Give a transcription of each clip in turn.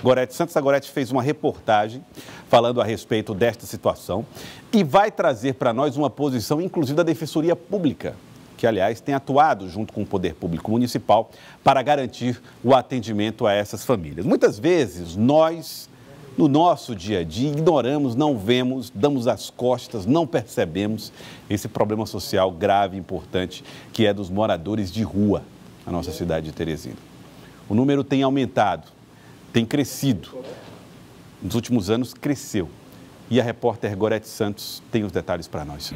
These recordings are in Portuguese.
Gorete Santos. A Gorete fez uma reportagem falando a respeito desta situação e vai trazer para nós uma posição, inclusive, da Defensoria Pública, que, aliás, tem atuado junto com o Poder Público Municipal para garantir o atendimento a essas famílias. Muitas vezes, nós, no nosso dia a dia, ignoramos, não vemos, damos as costas, não percebemos esse problema social grave e importante que é dos moradores de rua na nossa cidade de Teresina. O número tem aumentado, tem crescido. Nos últimos anos, cresceu. E a repórter Gorete Santos tem os detalhes para nós.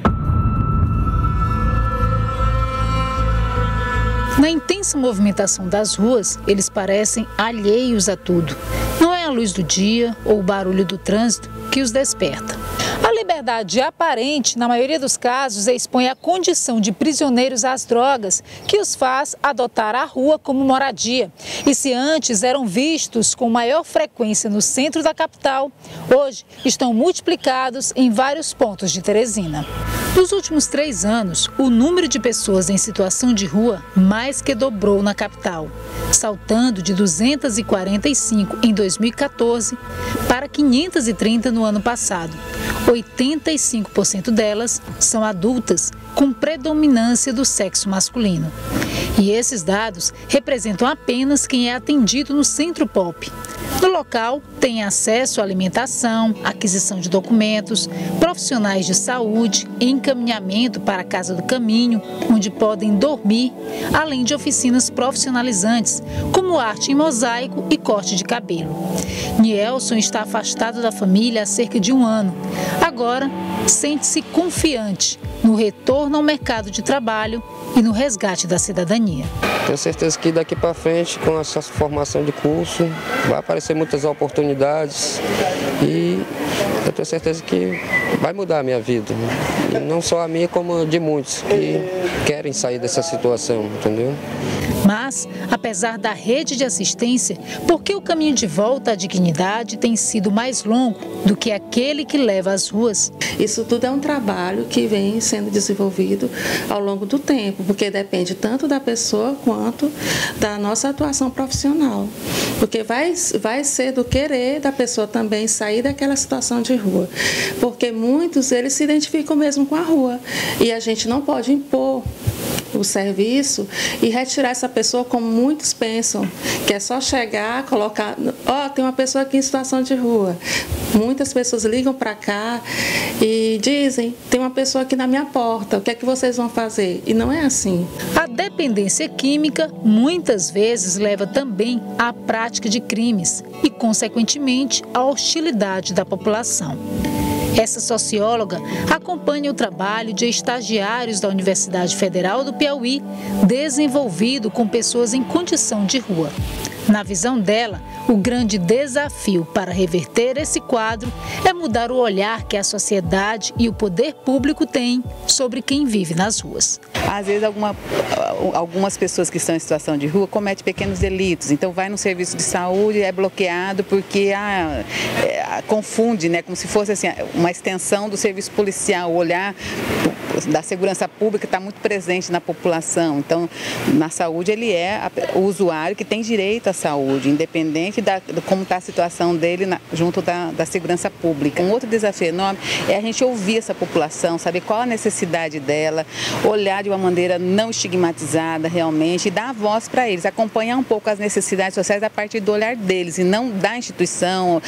Na intensa movimentação das ruas, eles parecem alheios a tudo. Não é a luz do dia ou o barulho do trânsito que os desperta. A liberdade aparente, na maioria dos casos, expõe a condição de prisioneiros às drogas, que os faz adotar a rua como moradia. E se antes eram vistos com maior frequência no centro da capital, hoje estão multiplicados em vários pontos de Teresina. Nos últimos 3 anos, o número de pessoas em situação de rua mais que dobrou na capital, saltando de 245 em 2014 para 530 no ano passado. 85% delas são adultas, com predominância do sexo masculino. E esses dados representam apenas quem é atendido no Centro Pop. No local, tem acesso à alimentação, aquisição de documentos, profissionais de saúde, encaminhamento para a Casa do Caminho, onde podem dormir, além de oficinas profissionalizantes, como arte em mosaico e corte de cabelo. Nielson está afastado da família há cerca de 1 ano. Agora, sente-se confiante no retorno ao mercado de trabalho e no resgate da cidadania. Tenho certeza que daqui para frente, com essa formação de curso, vai aparecer muitas oportunidades e eu tenho certeza que vai mudar a minha vida. E não só a minha, como de muitos que querem sair dessa situação, entendeu? Mas, apesar da rede de assistência, por que o caminho de volta à dignidade tem sido mais longo do que aquele que leva às ruas? Isso tudo é um trabalho que vem sendo desenvolvido ao longo do tempo, porque depende tanto da pessoa quanto da nossa atuação profissional. Porque vai ser do querer da pessoa também sair daquela situação de rua. Porque muitos, eles se identificam mesmo com a rua. E a gente não pode impor o serviço e retirar essa pessoa como muitos pensam, que é só chegar, colocar, tem uma pessoa aqui em situação de rua. Muitas pessoas ligam para cá e dizem, tem uma pessoa aqui na minha porta, o que é que vocês vão fazer? E não é assim. A dependência química muitas vezes leva também à prática de crimes e, consequentemente, à hostilidade da população. Essa socióloga acompanha o trabalho de estagiários da Universidade Federal do Piauí, desenvolvido com pessoas em condição de rua. Na visão dela, o grande desafio para reverter esse quadro é mudar o olhar que a sociedade e o poder público têm sobre quem vive nas ruas. Às vezes, algumas pessoas que estão em situação de rua cometem pequenos delitos, então vai no serviço de saúde e é bloqueado porque confunde, né, como se fosse assim, uma extensão do serviço policial, o olhar da segurança pública está muito presente na população. Então, na saúde, ele é o usuário que tem direito à saúde, independente de como está a situação dele junto da segurança pública. Um outro desafio enorme é a gente ouvir essa população, saber qual a necessidade dela, olhar de uma maneira não estigmatizada realmente e dar voz para eles, acompanhar um pouco as necessidades sociais a partir do olhar deles e não da instituição.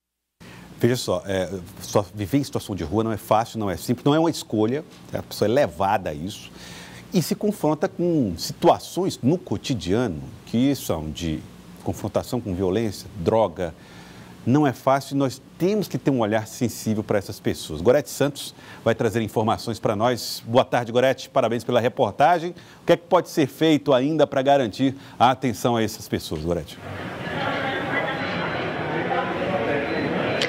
Veja só, viver em situação de rua não é fácil, não é simples, não é uma escolha, a pessoa é levada a isso e se confronta com situações no cotidiano que são de confrontação com violência, droga. Não é fácil e nós temos que ter um olhar sensível para essas pessoas. Gorete Santos vai trazer informações para nós. Boa tarde, Gorete. Parabéns pela reportagem. O que é que pode ser feito ainda para garantir a atenção a essas pessoas, Gorete?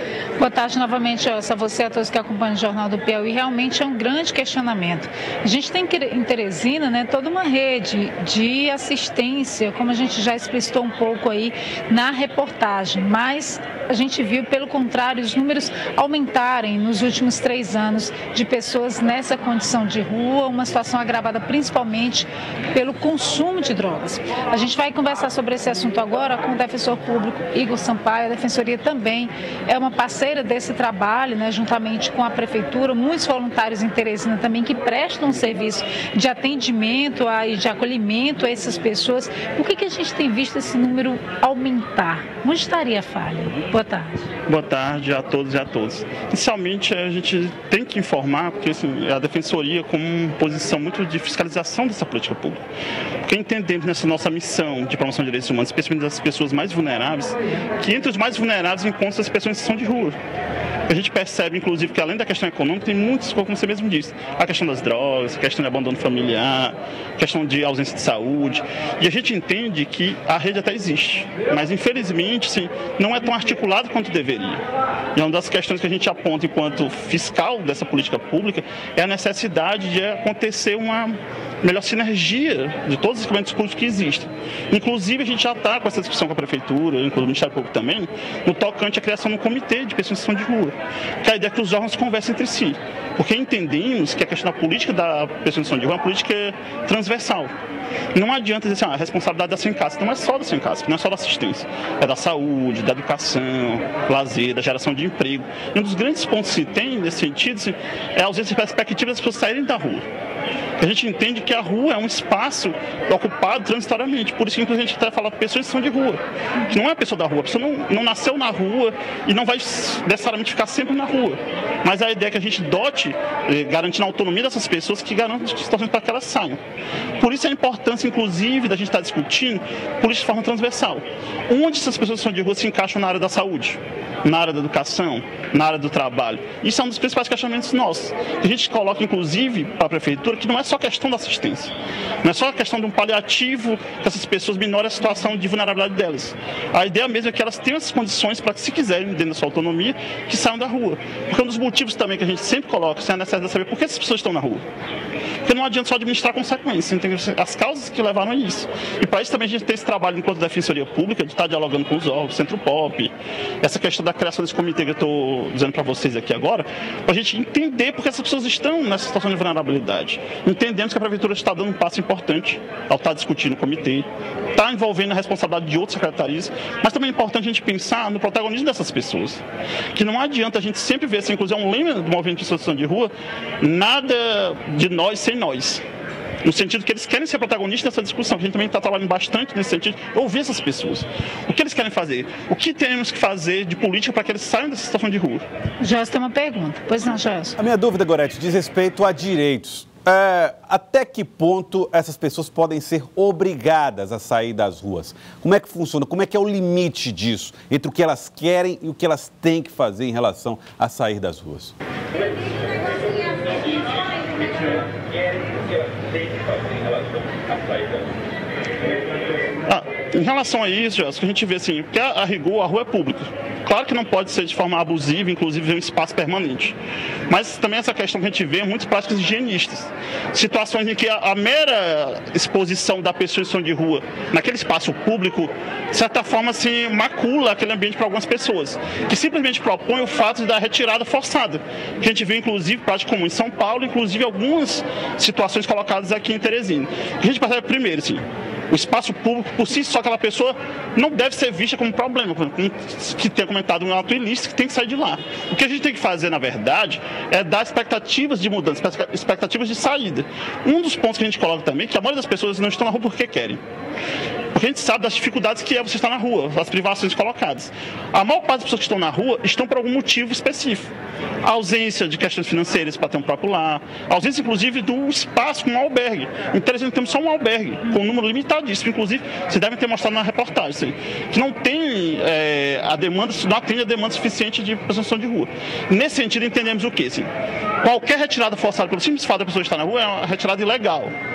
Boa tarde novamente, a você e a todos que acompanham o Jornal do Piauí. Realmente é um grande questionamento. A gente tem em Teresina, né, toda uma rede de assistência, como a gente já explicitou um pouco aí na reportagem, mas a gente viu, pelo contrário, os números aumentarem nos últimos 3 anos de pessoas nessa condição de rua, uma situação agravada principalmente pelo consumo de drogas. A gente vai conversar sobre esse assunto agora com o defensor público Igor Sampaio. A Defensoria também é uma parceira desse trabalho, né, juntamente com a Prefeitura, muitos voluntários em Teresina também que prestam um serviço de atendimento e de acolhimento a essas pessoas. Por que a gente tem visto esse número aumentar? Onde estaria a falha? Boa tarde. Boa tarde a todos e a todas. Inicialmente, a gente tem que informar, porque assim, a Defensoria como uma posição muito de fiscalização dessa política pública. Porque entendemos nessa nossa missão de promoção de direitos humanos, especialmente das pessoas mais vulneráveis, que entre os mais vulneráveis encontram as pessoas em situação de rua. A gente percebe, inclusive, que além da questão econômica, tem muitos, como você mesmo disse, a questão das drogas, a questão de abandono familiar, a questão de ausência de saúde. E a gente entende que a rede até existe, mas infelizmente sim, não é tão articulado quanto deveria. E uma das questões que a gente aponta enquanto fiscal dessa política pública é a necessidade de acontecer uma melhor sinergia de todos os equipamentos públicos que existem. Inclusive, a gente já está com essa discussão com a Prefeitura, inclusive o Ministério Público também, no tocante à criação de um comitê de pessoas em situação de rua. Que a ideia é que os órgãos conversem entre si. Porque entendemos que a questão da política da pessoa em situação de rua é uma política transversal. Não adianta dizer assim, a responsabilidade da Sencasp não é só da Sencasp, não é só da assistência. É da saúde, da educação, lazer, da geração de emprego. E um dos grandes pontos que se tem nesse sentido assim, é a ausência de perspectiva das pessoas saírem da rua. A gente entende que a rua é um espaço ocupado transitoriamente. Por isso que a gente até fala de pessoas que são de rua. Que não é a pessoa da rua. A pessoa não nasceu na rua e não vai necessariamente ficar sempre na rua. Mas a ideia é que a gente dote, garantindo a autonomia dessas pessoas, que garantam situações para que elas saiam. Por isso a importância, inclusive, da gente estar discutindo política de forma transversal. Onde essas pessoas que são de rua se encaixam na área da saúde, na área da educação, na área do trabalho. Isso é um dos principais questionamentos nossos. A gente coloca, inclusive, para a Prefeitura, que não é só questão da assistência. Não é só a questão de um paliativo que essas pessoas minorem a situação de vulnerabilidade delas. A ideia mesmo é que elas tenham essas condições para que, se quiserem, dentro da sua autonomia, que saiam da rua. Porque um dos motivos também que a gente sempre coloca é a necessidade de saber por que essas pessoas estão na rua. Porque não adianta só administrar consequências, tem as causas que levaram a isso. E para isso também a gente tem esse trabalho enquanto Defensoria Pública, de estar dialogando com os órgãos, Centro Pop, essa questão da criação desse comitê que eu estou dizendo para vocês aqui agora, para a gente entender por que essas pessoas estão nessa situação de vulnerabilidade. Entendemos que a Prefeitura está dando um passo importante ao estar discutindo o comitê, está envolvendo a responsabilidade de outras secretarias, mas também é importante a gente pensar no protagonismo dessas pessoas. Que não adianta a gente sempre ver, assim, inclusive é um lema do movimento de situação de rua, nada de nós sem nós. No sentido que eles querem ser protagonistas dessa discussão, que a gente também está trabalhando bastante nesse sentido, ouvir essas pessoas. O que eles querem fazer? O que temos que fazer de política para que eles saiam dessa situação de rua? Joelson tem uma pergunta. Pois não, Joelson. A minha dúvida, Gorete, diz respeito a direitos. Até que ponto essas pessoas podem ser obrigadas a sair das ruas? Como é que funciona? Como é que é o limite disso, entre o que elas querem e o que elas têm que fazer em relação a sair das ruas? Em relação a isso, a gente vê assim, que a rigor a rua é pública. Claro que não pode ser de forma abusiva, inclusive um espaço permanente. Mas também essa questão que a gente vê é muitas práticas higienistas. Situações em que a mera exposição da pessoa em situação de rua naquele espaço público, de certa forma, assim, macula aquele ambiente para algumas pessoas, que simplesmente propõem o fato da retirada forçada. Que a gente vê, inclusive, prática comum em São Paulo, inclusive algumas situações colocadas aqui em Teresina. A gente percebe primeiro, assim, o espaço público, por si só, aquela pessoa não deve ser vista como problema, que tenha comentado um ato ilícito, que tem que sair de lá. O que a gente tem que fazer, na verdade, é dar expectativas de mudança, expectativas de saída. Um dos pontos que a gente coloca também é que a maioria das pessoas não estão na rua porque querem. Porque a gente sabe das dificuldades que é você estar na rua, as privações colocadas. A maior parte das pessoas que estão na rua estão por algum motivo específico. A ausência de questões financeiras para ter um próprio lar, a ausência, inclusive, do espaço com um albergue. Em Teresina temos só um albergue, com um número limitadíssimo. Inclusive, vocês devem ter mostrado na reportagem, assim, que não tem a demanda, não atende a demanda suficiente de pessoas de rua. Nesse sentido, entendemos o quê? Assim, qualquer retirada forçada pelo simples fato da pessoa estar na rua é uma retirada ilegal.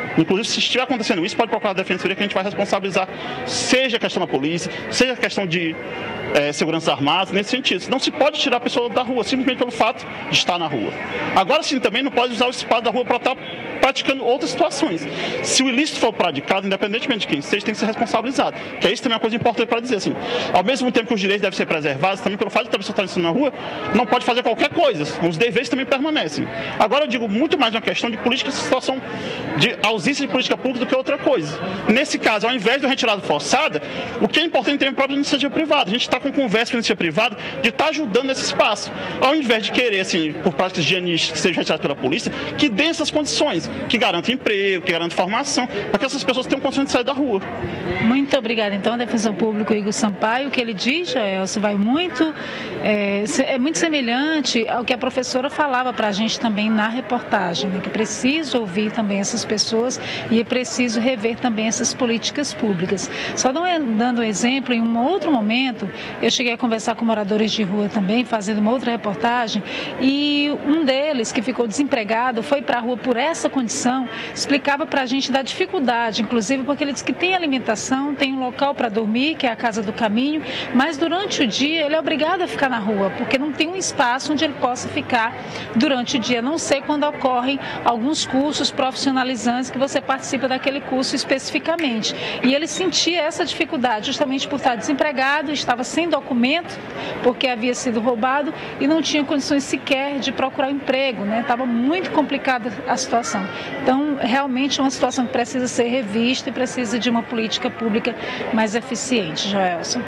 Inclusive, se estiver acontecendo isso, pode procurar a defensoria que a gente vai responsabilizar, seja a questão da polícia, seja a questão de segurança armada, nesse sentido. Não se pode tirar a pessoa da rua, simplesmente pelo fato de estar na rua. Agora sim, também não pode usar o espaço da rua para estar praticando outras situações. Se o ilícito for praticado, independentemente de quem seja, tem que ser responsabilizado. Que é isso também uma coisa importante para dizer assim. Ao mesmo tempo que os direitos devem ser preservados, também pelo fato de a pessoa estar na rua, não pode fazer qualquer coisa. Os deveres também permanecem. Agora eu digo muito mais uma questão de política, situação de ausência de política pública do que outra coisa. Nesse caso, ao invés de uma retirada forçada, o que é importante ter a própria iniciativa privada. A gente está com conversa com a iniciativa privada de estar ajudando nesse espaço. Ao invés de querer, assim, por práticas higienísticas que sejam retiradas pela polícia, que dê essas condições, que garantam emprego, que garantam formação, para que essas pessoas tenham condições de sair da rua. Muito obrigada, então, ao defensor público Igor Sampaio. O que ele diz, Joelson, vai muito, é muito semelhante ao que a professora falava para a gente também na reportagem, né? Que é preciso ouvir também essas pessoas e é preciso rever também essas políticas públicas. Só dando um exemplo, em um outro momento, eu cheguei a conversar com moradores de rua também, fazendo uma outra reportagem, e um deles, que ficou desempregado, foi para a rua por essa condição, explicava para a gente da dificuldade, inclusive porque ele disse que tem alimentação, tem um local para dormir, que é a Casa do Caminho, mas durante o dia ele é obrigado a ficar na rua, porque não tem um espaço onde ele possa ficar durante o dia, a não ser quando ocorrem alguns cursos profissionalizantes que você participa daquele curso especificamente. E ele sentia essa dificuldade justamente por estar desempregado, estava sem documento, porque havia sido roubado e não tinha condições sequer de procurar emprego, né? Estava muito complicada a situação. Então, realmente é uma situação que precisa ser revista e precisa de uma política pública mais eficiente, Joelson.